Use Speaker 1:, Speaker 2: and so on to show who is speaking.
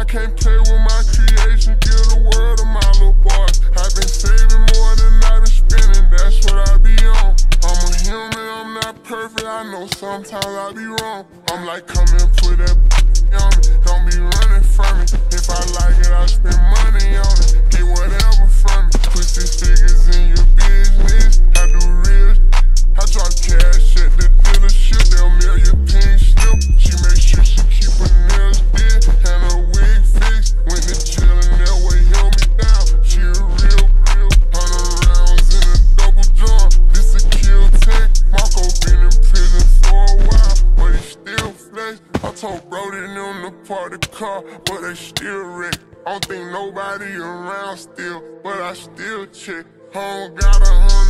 Speaker 1: can't play with my creation, give the world to my little boys. I've been saving more than I've been spending, that's what I be on. I'm a human, I'm not perfect, I know sometimes I be wrong. I'm like, come and put that on me, don't be running from me. If I like it, I spend money on it, get whatever from me. Put 6 figures in your business, I do real. I drop cash at the dealership, they'll mail you pink slip. She make sure she keep her nails did and her wig fixed. Went to jail and that way held me down. She a real 100 rounds in a double drum. This a kill tech. Marco been in prison for a while, but he still flex. I told Brody them to park the car, but they still wreck. I don't think nobody around still, but I still check. I don't got 100